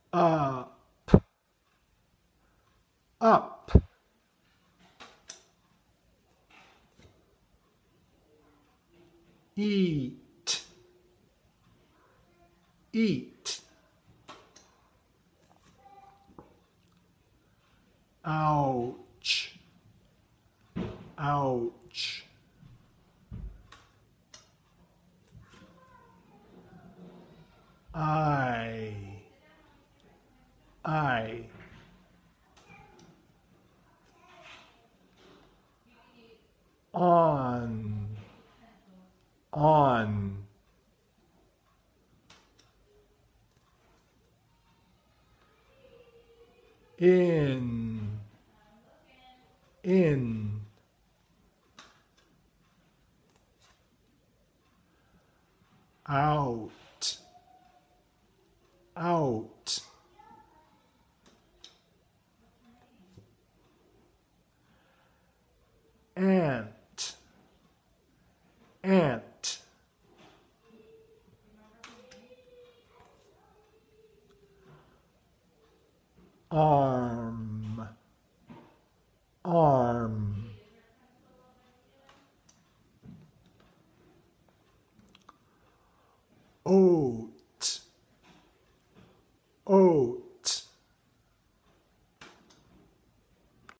up, up. Eat, eat. Ouch, ouch. I. On, on. In, in. Out, out. Ant, ant. Arm, arm. O